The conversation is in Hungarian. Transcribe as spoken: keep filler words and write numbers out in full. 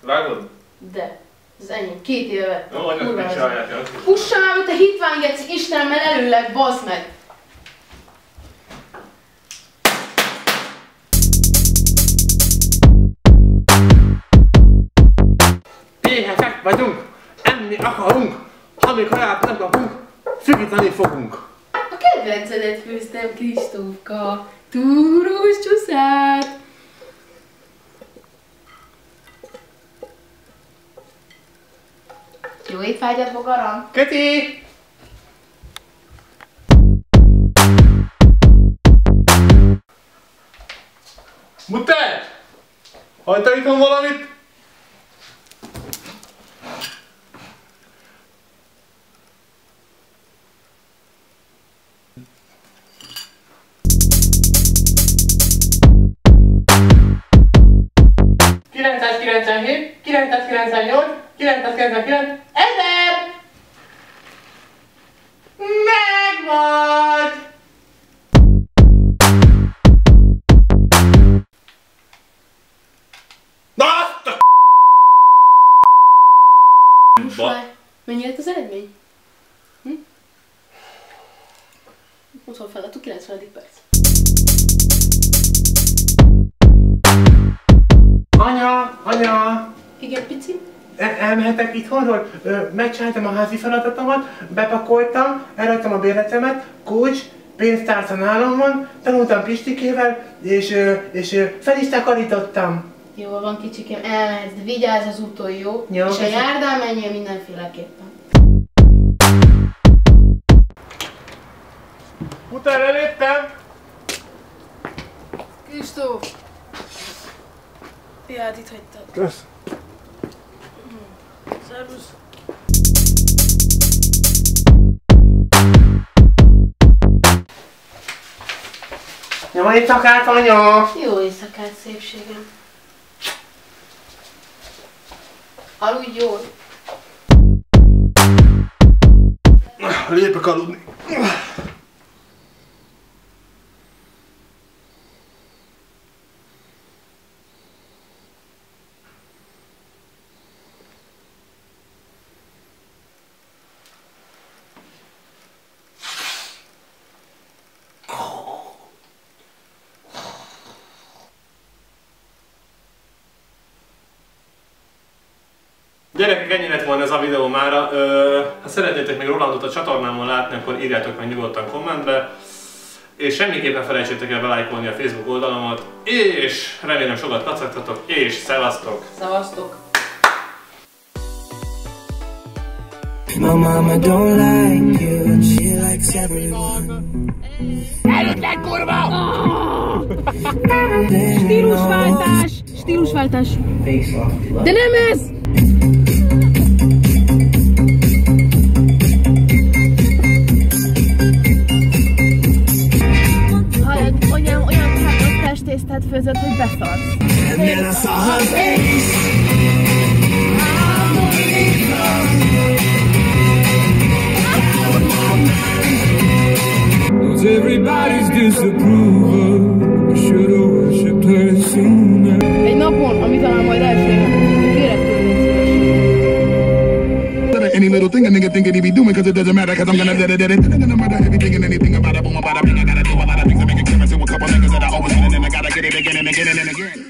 Vágod? De. Ez enyém. Két éve vettem. Jó, anyag mit csinálják? Pussam el, te hitvány geci, Istenemmel előleg, bazd meg! Éhesek vagyunk, enni akarunk, amikor át nem kapunk, szükítani fogunk. A kedvencedet főztem, Kristófka. Túrós csúszát. Jó étvágyat, bogaram! Köti! Muter! Hagyta itthon valamit? kilencszázkilencvenhét, kilencszázkilencvennyolc, kilencszázkilencvenkilenc, ezer! Megvagy! Na azt a Most már mennyi lett az eredmény? Hm? huszon feladtuk, kilencvenedik perc. Anya, anya! Igen, pici? El elmehetek itthonról? Megcsináltam a házi feladatomat, bepakoltam, elraktam a bérletemet, kulcs, pénztárca nálam van, tanultam Pistikével, és, és fel is takarítottam. Jól van, kicsikém, elmehetsz, de vigyázz az úton, jó? Jó, és a járdán menjél mindenféleképpen. Utána elértem! Kristóf! Ja, hát itt hagytad. Kösz. Szervusz. Jó éjszakát, anya! Jó éjszakát, szépségem. Aludj jól. Lépek aludni. Gyerekek, ennyi lett volna ez a videó mára. Ö, ha szeretnétek még Rolandot a csatornámon látni, akkor írjátok meg nyugodtan kommentbe. És semmiképpen felejtsétek el belájkolni a Facebook oldalamat. És remélem sokat kacagtatok, és szevasztok! Szevasztok! My mama don't like you and she likes everyone. Elütlen, kurva! Stílusváltás! Stílusváltás! De nem ez! Hallod, anyám olyan káposztás tésztát főzött, hogy beszarsz. And then I saw her face. Everybody's disapproval. Should've worshipped her sooner. Egy napon, ami talán majd elsőre, kérek tőled. Any little thing a nigga think he be doing, cause it doesn't matter, cause I'm gonna do it, do it. I'm gonna murder everything and anything about it, boom, about it. I gotta do a lot of things to make it clear. I see a couple niggas that I always win, and I gotta get it again and again and again.